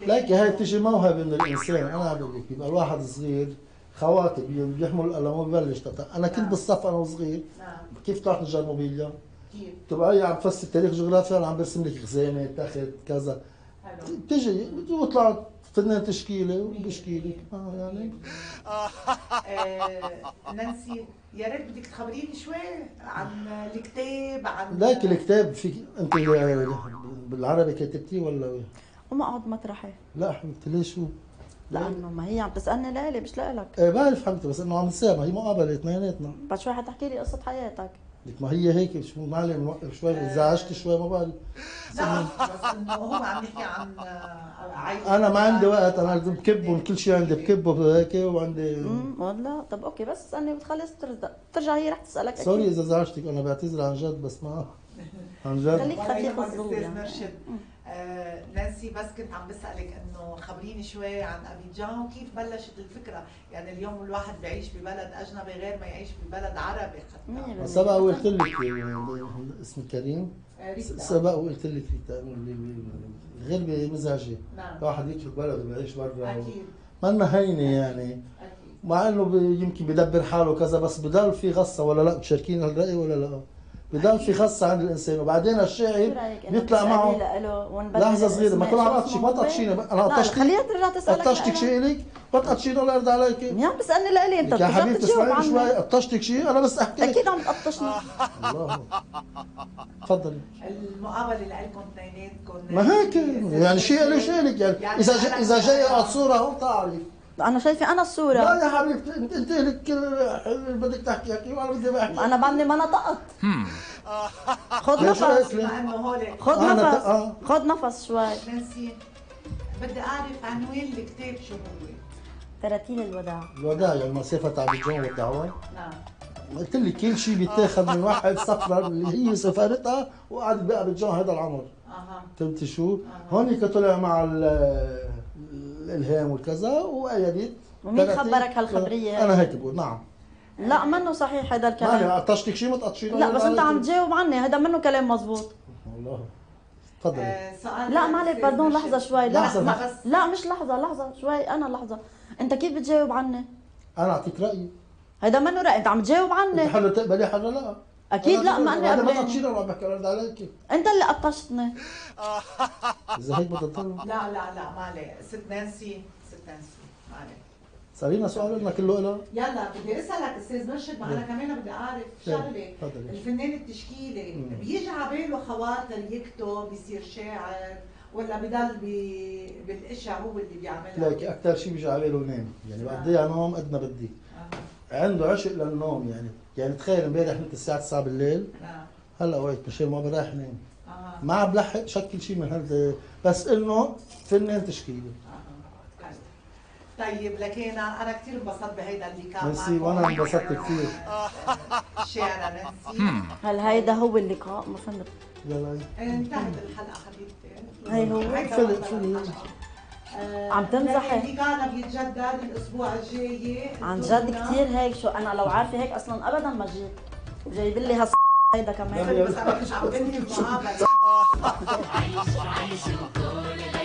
لكن هاي بتجي موهبه من الانسان. انا بقول لك بيبقى الواحد صغير خواتم بيحمل القلم وببلش انا كنت بالصف انا وصغير. كيف طلعت نجار موبيليا؟ كيف؟ تبقى هي عم تفسر تاريخ جغرافيا وعم برسم لك خزانه تاخذ كذا. بتجي وطلعت فنان تشكيله وبشكي لك يعني. نانسي يا ريت بدك تخبريني شوي عن الكتاب عن لكن الكتاب في انت بالعربي كتبتيه ولا؟ وما اقعد مطرحي. لا حبيبتي ليش شو؟ لانه ما هي عم تسالني لإلي مش لإلك. ايه بعرف حبيبتي بس انه عم نساها، ما هي مقابله اثنيناتنا. بعد شوي حتحكي لي قصه حياتك. لك ما هي هيك شو معلم نوقف شوي ازعجت شوي ما بعرف. لا بس انه هو عم يحكي عن انا ما عندي وقت، انا بكبهم كل شيء عندي بكبه هيك وعندي والله طب اوكي بس اسالني وتخلص ترجع هي رح تسالك اكيد. سوري اذا زعجتك انا بعتذر عن جد بس ما عن جد. خليك خفيف الظل يعني. مرشد. نانسي بس كنت عم بسألك انه خبريني شوي عن ابيجان وكيف بلشت الفكرة، يعني اليوم الواحد بيعيش ببلد اجنبي غير ما يعيش ببلد عربي حتى. سبق وقلت لك اسمي كريم. سبق وقلت لك الغربة مزعجة. نعم. الواحد يترك بلده ويعيش برا. اكيد. منا هينة يعني. اكيد. مع انه يمكن بدبر حاله كذا بس بضل في غصة ولا لا؟ بتشاركين هالرأي ولا لا؟ بضل في خاصة عند الانسان وبعدين الشاعر بيطلع معه. لحظة صغيرة ما كل عم اطشك ما تقطشيني انا قطشتك. خليها ترجع تسالك. قطشتك شيء الك؟ ما تقطشيني الله يرضى عليك. يا عم بتسالني لإلي انت يا حبيبتي اسمعي شوي. قطشتك شيء انا بس احكي لك. اكيد عم تقطشني. الله تفضلي. المقابلة لكم اثنيناتكم ما هيك يعني شيء ليش لك يعني اذا جاي على الصورة هون تعرف. انا شايفه انا الصورة. لا يا حبيبتي انت لك بدك تحكي وانا بدي احكي. انا بعدني ما نطقت. خذ نفس. خذ نفس شوي. نانسي بدي اعرف عنوان الكتاب شو هو؟ تراتيل الوداع. الوداع يعني مسافة عبيجان والدعوة. نعم. قلت لك كل شيء بيتاخذ من واحد سفرة اللي هي سفرتها وقعد بقى بجان هذا العمر. فهمتي شو؟ هونيك طلع مع الالهام والكذا وايدت. ومين خبرك هالخبريه؟ انا هيك بقول نعم. لا منه صحيح هذا الكلام. ما قطشتك شيء ما تقطشيني. لا بس انت عم تجاوب عني، هذا منه كلام مزبوط. والله تفضلي. لا معلش بدون لحظه شوي. لا مش لحظه شوي. انا لحظه. انت كيف بتجاوب عني؟ انا اعطيك رايي. هذا منه راي، انت عم تجاوب عني. حلو تقبلي حلو لا. اكيد لا ما اني قبلاني. ما تقطشيني ولا عم بحكي عليك. انت اللي قطشتني. اذا هيك بدها تضل. لا ما عليه. ست نانسي ما عليه. سألينا سؤال قلنا كله له. يلا بدي اسالك استاذ مرشد، ما انا كمان بدي اعرف شغله. الفنان التشكيلي بيجي على باله خواطر يكتب يصير شاعر ولا بضل بالاشياء هو اللي بيعملها؟ لك اكثر شيء بيجي على باله نام، يعني بقضيها نوم قد ما بدي. عنده عشق للنوم يعني تخيل امبارح نمت الساعه 9 بالليل. هلا وقت مشان ما برايح نام. ما عم بلحق شكل شيء من هذا بس انه فنان تشكيلي. طيب لكن انا كثير انبسطت بهيدا اللقاء معك. ميرسي وانا انبسطت كثير. شاعرة نانسي. هل هيدا هو اللقاء؟ ما فهمت. يلا انتهت الحلقة حبيبتي. هي هو فيلم عم تمزحي. لقاءنا بيتجدد الاسبوع الجاي. عن جد كثير هيك شو انا لو عارفه هيك اصلا ابدا ما جيت. وجايب لي هيدا كمان. بس انا مش عم بنهي المقابلة.